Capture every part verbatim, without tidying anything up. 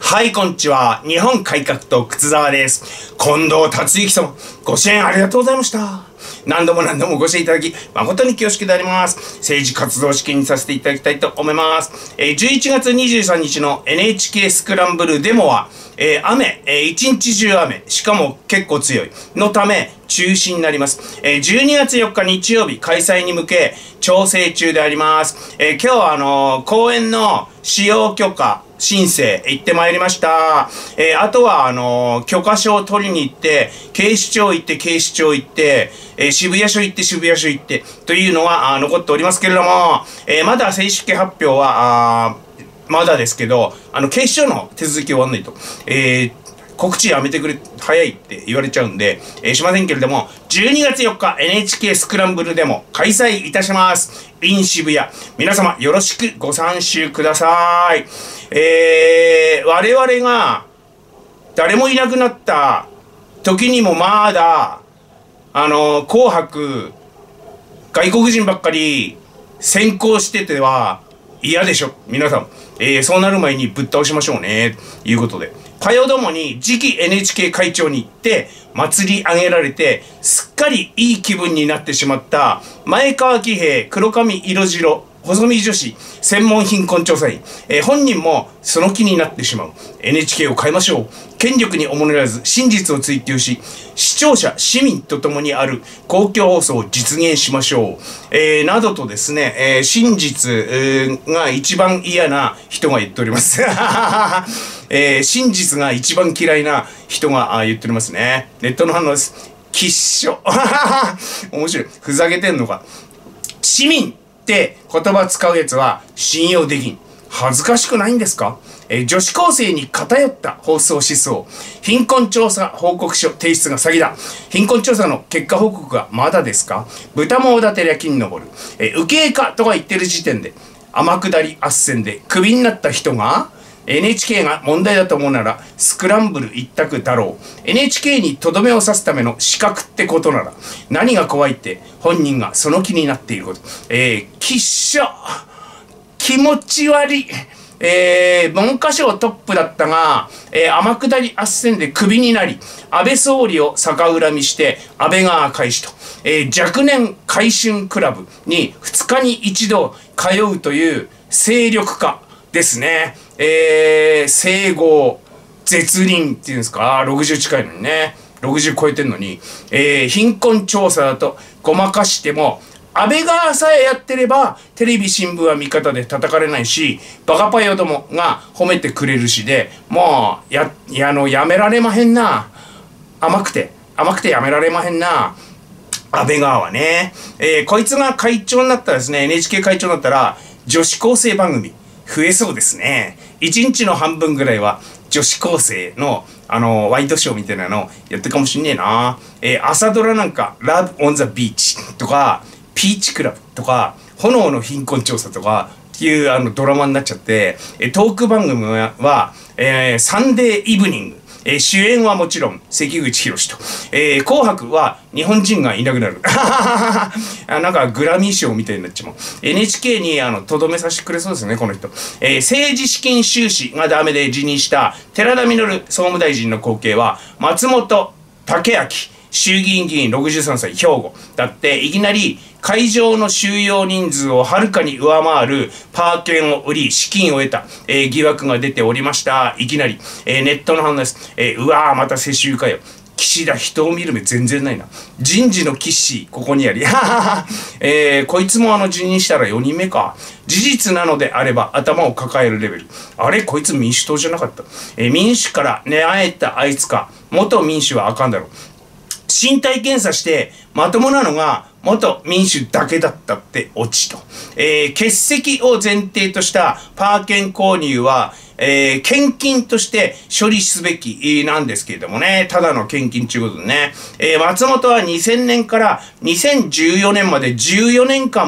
はい、こんにちは。日本改革党靴沢です。近藤達之様、ご支援ありがとうございました。何度も何度もご支援いただき、誠に恐縮であります。政治活動資金にさせていただきたいと思います。えー、じゅういちがつにじゅうさんにちの エヌエイチケー スクランブルデモは、えー、雨、えー、一日中雨、しかも結構強いのため、中止になります。えー、じゅうにがつよっか日曜日開催に向け調整中であります。えー、今日はあのー、公園の使用許可申請行ってまいりました。えー、あとはあのー、許可証を取りに行って、警視庁行って警視庁行って、えー、渋谷署行って渋谷署行ってというのは残っておりますけれども、えー、まだ正式発表はあまだですけど、あの警視庁の手続き終わんないと。えー告知やめてくれ、早いって言われちゃうんで、えー、しませんけれども、じゅうにがつよっか エヌエイチケー スクランブルでも開催いたします。in 渋谷。皆様よろしくご参集ください。えー、我々が誰もいなくなった時にもまだ、あの、紅白、外国人ばっかり先行してては嫌でしょ。皆さん。えー、そうなる前にぶっ倒しましょうね。ということで。かよどもに次期 エヌエイチケー 会長に行って祭り上げられてすっかりいい気分になってしまった前川喜平黒髪色白細身女子専門貧困調査員、えー、本人もその気になってしまう。 エヌエイチケー を変えましょう。権力におもねらず真実を追求し視聴者市民と共にある公共放送を実現しましょう、えー、などとですね、えー、真実、えー、が一番嫌な人が言っておりますえー、真実が一番嫌いな人が言っておりますね。ネットの反応です。きっしょ面白い。ふざけてんのか。市民って言葉使うやつは信用できん。恥ずかしくないんですか？えー、女子高生に偏った放送思想。貧困調査報告書提出が詐欺だ。貧困調査の結果報告がまだですか？豚もおだてりゃ金昇る。えー、右傾化とか言ってる時点で天下り斡旋でクビになった人がエヌエイチケー が問題だと思うならスクランブル一択だろう。 エヌエイチケー にとどめを刺すための資格ってことなら何が怖いって本人がその気になっていること。えー、きっしょ気持ち悪い。えー、文科省トップだったが、えー、天下り斡旋でクビになり安倍総理を逆恨みして安倍川返しと、えー、若年回春クラブにふつかに一度通うという勢力化ですね。えー、整合、絶倫っていうんですか、ろくじゅう近いのにね、ろくじゅう超えてんのに、えー、貧困調査だとごまかしても、安倍川さえやってれば、テレビ新聞は味方で叩かれないし、バカパヨどもが褒めてくれるしで、もう、や、やの、やめられまへんな。甘くて、甘くてやめられまへんな。安倍川はね。えー、こいつが会長になったらですね、エヌエイチケー 会長になったら、女子高生番組、増えそうですね。一日の半分ぐらいは女子高生のあのワイドショーみたいなのやってるかもしんねえな。えー、朝ドラなんかラブオンザビーチとかピーチクラブとか炎の貧困調査とかっていうあのドラマになっちゃって、えー、トーク番組は、えー、サンデーイブニング。えー、主演はもちろん関口宏と、えー、紅白は日本人がいなくなるあなんかグラミー賞みたいになっちまう。 エヌエイチケー にあのとどめさせてくれそうですねこの人。えー、政治資金収支がダメで辞任した寺田稔総務大臣の後継は松本剛明衆議院議員ろくじゅうさんさい兵庫だって、いきなり会場の収容人数をはるかに上回るパー券を売り資金を得た、えー、疑惑が出ておりました。いきなり、えー、ネットの反応です。えー、うわーまた世襲かよ。岸田人を見る目全然ないな。人事の岸ここにあり、えー、こいつもあの辞任したらよにんめか。事実なのであれば頭を抱えるレベル。あれこいつ民主党じゃなかった。えー、民主から寝返ったあいつか。元民主はあかんだろう。身体検査してまともなのが元民主だけだったってオチと。えー、欠席を前提としたパー券購入は、えー、献金として処理すべきなんですけれどもね。ただの献金ということでね。えー、松本はにせんねんからにせんじゅうよねんまでじゅうよねんかんも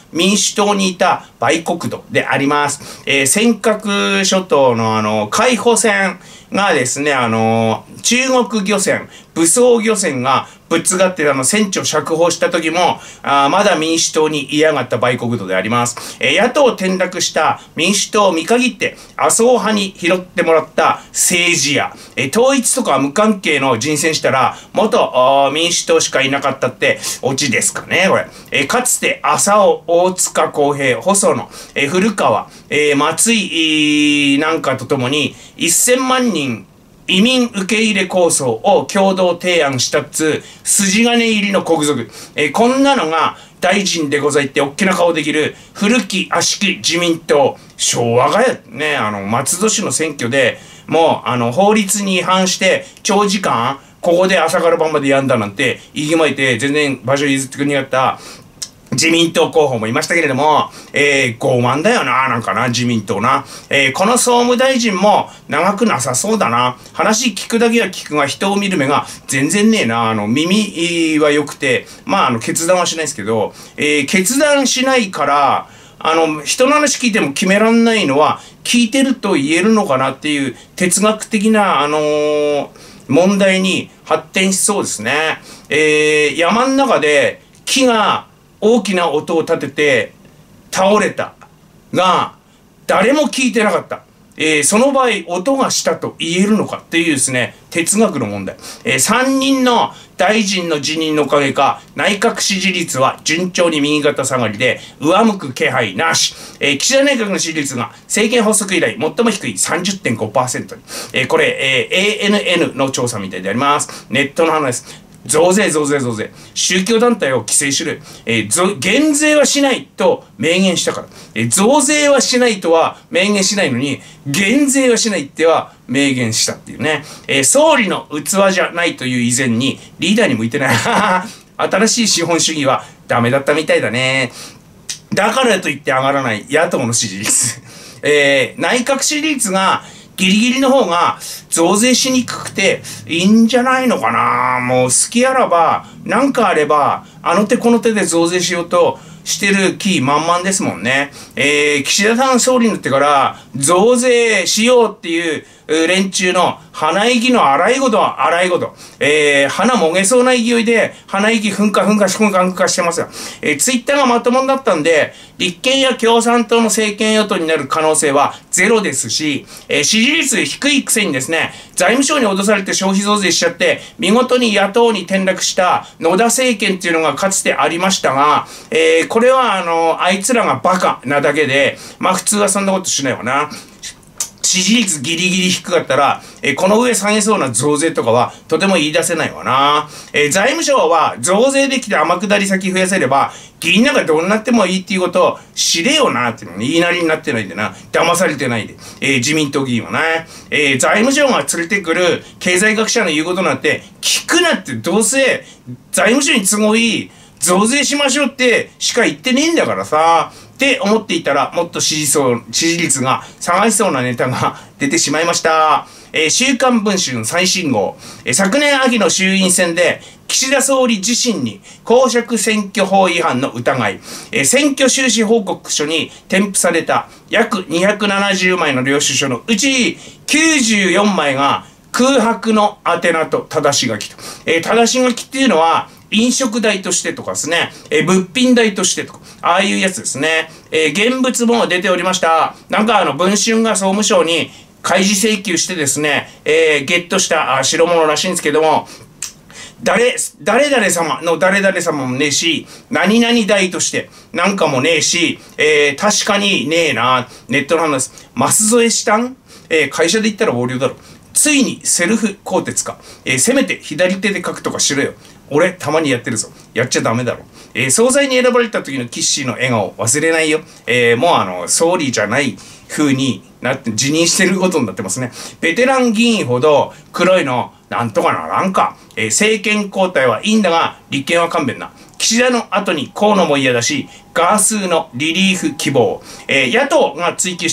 民主党にいた売国土であります。えー、尖閣諸島のあの、海保船がですね、あの、中国漁船、武装漁船がぶつがってあの船長釈放した時も、あまだ民主党に嫌がった売国土であります。えー、野党転落した民主党を見限って麻生派に拾ってもらった政治家、えー、統一とか無関係の人選したら元民主党しかいなかったってオチですかね、これ。えー、かつて浅尾、大塚公平、細野、えー、古川、えー、松井なんかとともにせんまんにん移民受け入れ構想を共同提案したっつ筋金入りの国賊。えー、こんなのが大臣でございっておっきな顔できる古き悪しき自民党。昭和がや、ね、あの、松戸市の選挙でもう、あの、法律に違反して長時間、ここで朝から晩までやんだなんて、言いまいて全然場所譲ってくれなかった自民党候補もいましたけれども、えー、傲慢だよな、なんかな、自民党な。えー、この総務大臣も長くなさそうだな。話聞くだけは聞くが、人を見る目が全然ねえな。あの、耳は良くて、まあ、あの、決断はしないですけど、えー、決断しないから、あの、人の話聞いても決めらんないのは、聞いてると言えるのかなっていう哲学的な、あのー、問題に発展しそうですね。えー、山の中で木が、大きな音を立てて倒れたが誰も聞いてなかった、えー、その場合音がしたと言えるのかっていうですね哲学の問題、えー、さんにんの大臣の辞任のおかげか内閣支持率は順調に右肩下がりで上向く気配なし、えー、岸田内閣の支持率が政権発足以来最も低い さんじゅってんごパーセント に、えー、これ、えー、エーエヌエヌ の調査みたいであります。ネットの話です。増税増税増税。宗教団体を規制しる。えー、減税はしないと明言したから。えー、増税はしないとは明言しないのに、減税はしないっては明言したっていうね。えー、総理の器じゃないという以前に、リーダーに向いてない。新しい資本主義はダメだったみたいだね。だからといって上がらない野党の支持率。えー、内閣支持率が、ギリギリの方が増税しにくくていいんじゃないのかな。もう好きあらば、なんかあれば、あの手この手で増税しようとしてる気満々ですもんね。えー、岸田さん総理になってから増税しようっていう連中の鼻息の荒いことは荒いこと。えー、鼻もげそうな勢いで鼻息噴火噴火噴火噴火してますよ。えー、ツイッターがまともになったんで、立憲や共産党の政権与党になる可能性はゼロですし、えー、支持率低いくせにですね、財務省に脅されて消費増税しちゃって、見事に野党に転落した野田政権っていうのがかつてありましたが、えー、これはあの、あいつらがバカなだけで、まあ普通はそんなことしないわな。支持率ギリギリ低かったら、えー、この上下げそうな増税とかはとても言い出せないわな。えー、財務省は増税できて天下り先増やせれば、議員なんかどうなってもいいっていうことを知れよなっていうのね、言いなりになってないでな、騙されてないで、えー、自民党議員はね、えー、財務省が連れてくる経済学者の言うことなんて聞くなって、どうせ財務省に都合いい増税しましょうってしか言ってねえんだからさ。って思っていたら、もっと支持層、支持率が下がりそうなネタが出てしまいました。えー、週刊文春最新号。えー、昨年秋の衆院選で、岸田総理自身に公職選挙法違反の疑い、えー、選挙収支報告書に添付された約にひゃくななじゅうまいの領収書のうちきゅうじゅうよんまいが空白の宛名と正し書きと。えー、正し書きっていうのは、飲食代としてとかですね、えー、物品代としてとか、ああいうやつですね。えー、現物も出ておりました。なんかあの、文春が総務省に開示請求してですね、えー、ゲットした代物らしいんですけども、誰、誰々様の誰々様もねえし、何々代としてなんかもねえし、えー、確かにねえな、ネットの話です。舛添したん、えー、会社で言ったら横領だろ。ついにセルフ鋼鉄か。えー、せめて左手で書くとかしろよ。俺、たまにやってるぞ。やっちゃダメだろ。えー、総裁に選ばれた時のキッシーの笑顔忘れないよ。えー、もうあの、総理じゃない風になって、辞任してることになってますね。ベテラン議員ほど黒いの、なんとかならんか。えー、政権交代はいいんだが、立憲は勘弁な。岸田の後に河野も嫌だし、ガースーのリリーフ希望。えー、野党が追及して、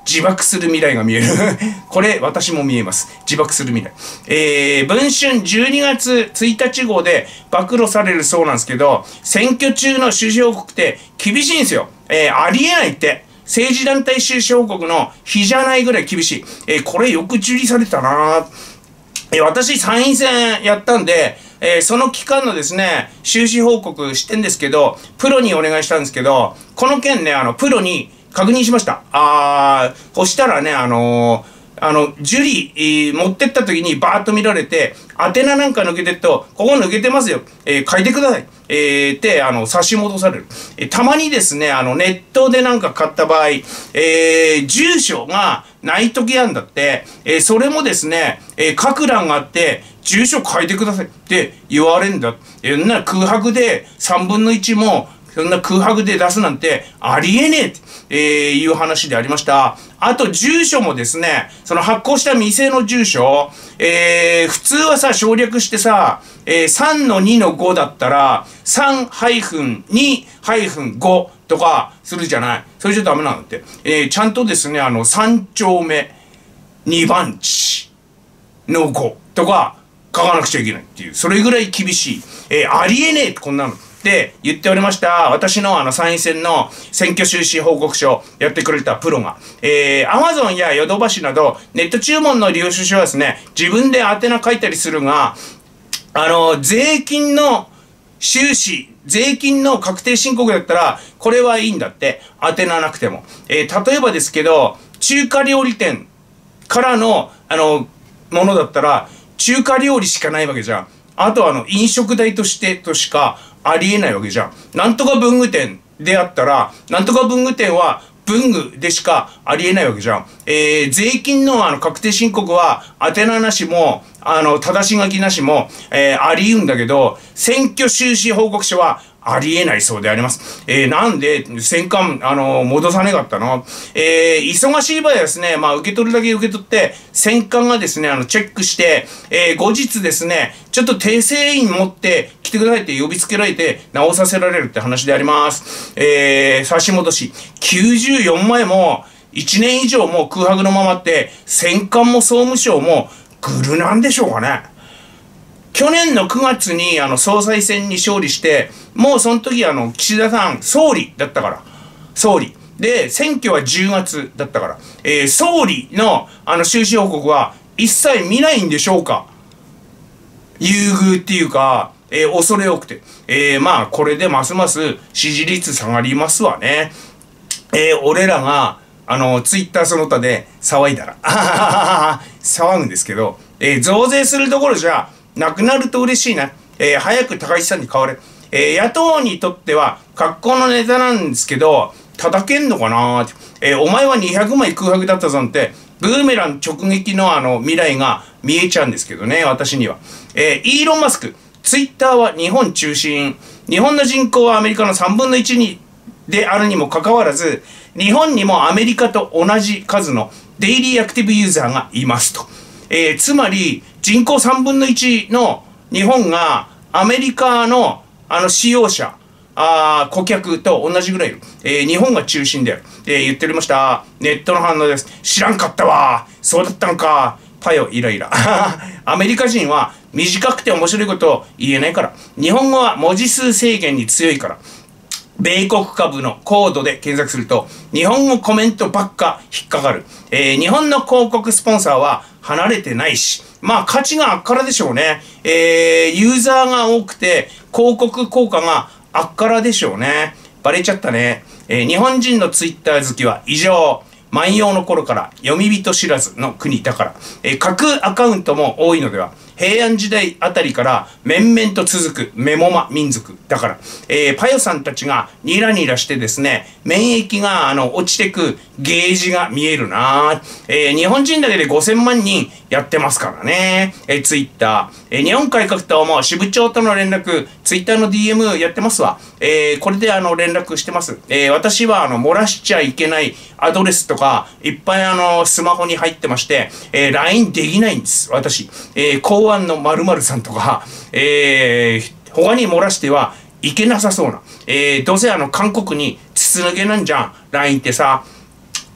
自爆する未来が見える。これ、私も見えます。自爆する未来。えー、文春じゅうにがつついたち号で暴露されるそうなんですけど、選挙中の収支報告って厳しいんですよ。えー、ありえないって。政治団体収支報告の比じゃないぐらい厳しい。えー、これよく受理されたな。えー、私、参院選やったんで、えー、その期間のですね、収支報告してんですけど、プロにお願いしたんですけど、この件ね、あの、プロに確認しました。あー、そしたらね、あのー、あの、受理、えー、持ってった時にバーッと見られて、宛名なんか抜けてると、ここ抜けてますよ。えー、書いてください。えー、って、あの、差し戻される。えー、たまにですね、あの、ネットでなんか買った場合、えー、住所がない時あんだって、えー、それもですね、えー、書く欄があって、住所書いてくださいって言われんだ。えー、な空白でさんぶんのいちも、そんな空白で出すなんてありえねえって、えー、いう話でありました。あと、住所もですね、その発行した店の住所、えー、普通はさ、省略してさ、えー、さんのにのごだったら、さんにご とかするじゃない。それじゃダメなんだって。えー、ちゃんとですね、あの、さん丁目、に番地のごとか書かなくちゃいけないっていう、それぐらい厳しい。えー、ありえねえってこんなの。って言っておりました。私のあの参院選の選挙収支報告書やってくれたプロが。えー、Amazon やヨドバシなどネット注文の領収書はですね、自分で宛名書いたりするが、あの、税金の収支、税金の確定申告だったら、これはいいんだって。宛名なくても。えー、例えばですけど、中華料理店からの、あの、ものだったら、中華料理しかないわけじゃん。あとはあの、飲食代としてとしかありえないわけじゃん。なんとか文具店であったら、なんとか文具店は文具でしかありえないわけじゃん。えー、税金のあの、確定申告は、宛名なしも、あの、正し書きなしも、えー、あり得んだけど、選挙収支報告書は、ありえないそうであります。えー、なんで、戦艦、あのー、戻さねかったの？えー、忙しい場合はですね、まあ、受け取るだけ受け取って、戦艦がですね、あの、チェックして、えー、後日ですね、ちょっと訂正員持って来てくださいって呼びつけられて、直させられるって話であります。えー、差し戻し。きゅうじゅうよんまいも、いちねん以上も空白のままって、戦艦も総務省も、グルなんでしょうかね。去年のくがつにあの総裁選に勝利して、もうその時あの岸田さん総理だったから。総理。で、選挙はじゅうがつだったから。えー、総理のあの収支報告は一切見ないんでしょうか。優遇っていうか、えー、恐れ多くて。えー、まあこれでますます支持率下がりますわね。えー、俺らがあのツイッターその他で騒いだら。騒ぐんですけど、えー、増税するところじゃ、なくなると嬉しいな。えー、早く高市さんに変われ。えー、野党にとっては格好のネタなんですけど、叩けんのかなーって。えー、お前はにひゃくまい空白だったぞって、ブーメラン直撃のあの未来が見えちゃうんですけどね、私には。えー、イーロン・マスク。ツイッターは日本中心。日本の人口はアメリカのさんぶんのいちにであるにもかかわらず、日本にもアメリカと同じ数のデイリーアクティブユーザーがいますと。えー、つまり、人口さんぶんのいちの日本がアメリカのあの使用者、あ顧客と同じぐらいいる。えー、日本が中心である。えー、言っておりました。ネットの反応です。知らんかったわ。そうだったのか。パヨイライラ。アメリカ人は短くて面白いことを言えないから。日本語は文字数制限に強いから。米国株のコードで検索すると、日本語コメントばっか引っかかる。えー、日本の広告スポンサーは離れてないし、まあ価値があっからでしょうね。えー、ユーザーが多くて広告効果があっからでしょうね。バレちゃったね。えー、日本人のツイッター好きは異常。万葉の頃から読み人知らずの国だから。えー、架空アカウントも多いのでは。平安時代あたりから面々と続くメモマ民族だから、えー、パヨさんたちがニラニラしてですね、免疫があの落ちてくゲージが見えるな、えー、日本人だけでごせんまんにんやってますからね、えー、ツイッター、えー、日本改革党も支部長との連絡、ツイッターの ディーエム やってますわ、えー、これであの連絡してます、えー、私はあの漏らしちゃいけないアドレスとかいっぱいあのスマホに入ってまして、えー、ライン できないんです私、えー、公安の〇〇さんとか、えー、他に漏らしてはいけなさそうな、えー、どうせあの韓国に筒抜けなんじゃん ライン ってさ、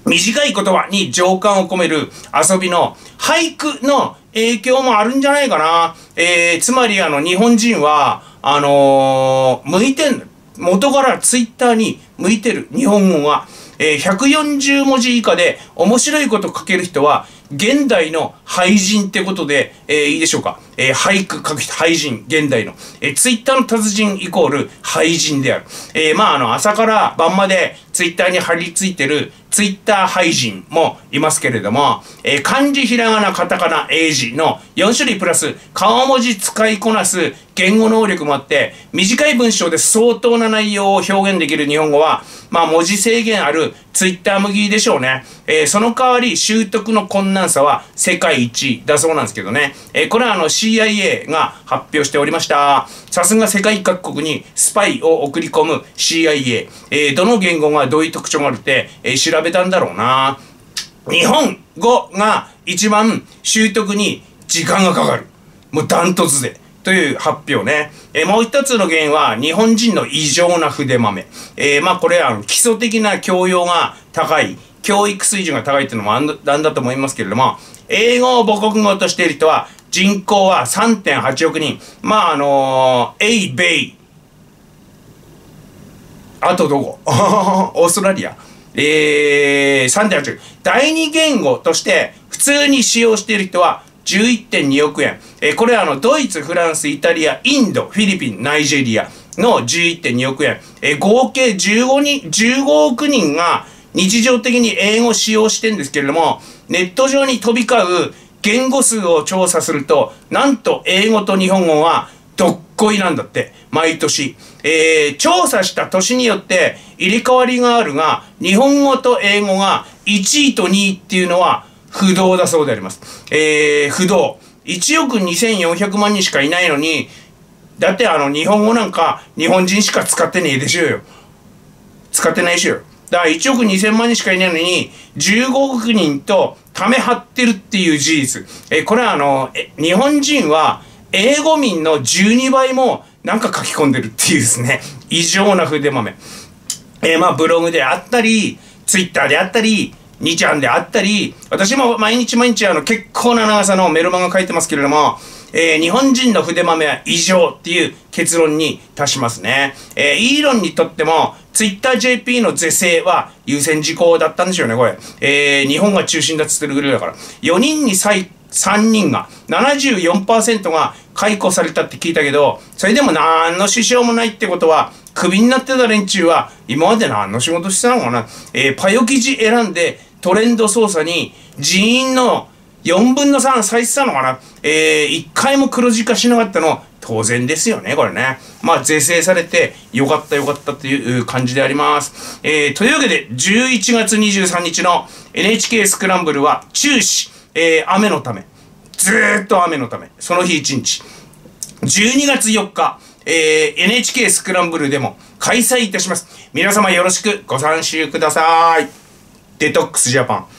短い言葉に情感を込める遊びの俳句の影響もあるんじゃないかな。えー、つまりあの日本人は、あのー、向いてんの。元からツイッターに向いてる日本語は、えー、ひゃくよんじゅうもじ以下で面白いこと書ける人は、現代の俳人ってことで、えー、いいでしょうか。えー、俳句書く人、俳人、現代の。えー、ツイッターの達人イコール俳人である。えー、まあ、あの、朝から晩までツイッターに張り付いてるツイッター俳人もいますけれども、えー、漢字、ひらがな、カタカナ、英字のよん種類プラス、顔文字使いこなす言語能力もあって、短い文章で相当な内容を表現できる日本語は、まあ、文字制限あるツイッター向きでしょうね。えー、その代わり習得の困難さは世界一だそうなんですけどね。えー、これはあの シーアイエー が発表しておりました。さすが世界各国にスパイを送り込む シーアイエー。えー、どの言語がどういう特徴があるって、えー、調べたんだろうな。日本語が一番習得に時間がかかる。もうダントツで。という発表ね。えー、もう一つの原因は日本人の異常な筆豆。えー、まあこれは基礎的な教養が高い、教育水準が高いっていうのもあんだんだと思いますけれども、英語を母国語としている人は人口は さんてんはちおくにん。まああのー、エイ、ベイ。あとどこオーストラリア。えー、さんてんはちおく。第二言語として普通に使用している人はじゅういってんにおくえん。えー、これはあの、ドイツ、フランス、イタリア、インド、フィリピン、ナイジェリアのじゅういってんにおくえん。えー、合計じゅうごにん、じゅうごおくにんが日常的に英語を使用してるんですけれども、ネット上に飛び交う言語数を調査すると、なんと英語と日本語はどっこいなんだって、毎年。えー、調査した年によって入れ替わりがあるが、日本語と英語がいちいとにいっていうのは、不動だそうであります。えー、不動。いちおくにせんよんひゃくまんにんしかいないのに、だってあの、日本語なんか日本人しか使ってねえでしょうよ。使ってないでしょうよ。だからいちおくにせんまんにんしかいないのに、じゅうごおくにんとため張ってるっていう事実。えー、これはあの、日本人は英語民のじゅうにばいもなんか書き込んでるっていうですね、異常な筆豆。えー、まあブログであったり、ツイッターであったり、にちゃんであったり、私も毎日毎日あの結構な長さのメルマガ書いてますけれども、えー、日本人の筆豆は異常っていう結論に達しますね。えー、イーロンにとっても、ツイッター ジェーピー の是正は優先事項だったんでしょうね、これ。えー、日本が中心だっつってるぐらいだから。よにんにさんにんが、ななじゅうよんパーセント が解雇されたって聞いたけど、それでも何の支障もないってことは、クビになってた連中は、今まで何の仕事してたのかな。えー、パヨ記事選んで、トレンド操作に人員のよんぶんのさん割いてたのかな。えー、一回も黒字化しなかったの当然ですよね、これね。まあ、是正されてよかったよかったという感じであります。えー、というわけで、じゅういちがつにじゅうさんにちの エヌエイチケー スクランブルは中止。えー、雨のため。ずーっと雨のため。その日一日。じゅうにがつよっか、えー、エヌエイチケー スクランブルでも開催いたします。皆様よろしくご参集ください。デトックスジャパン。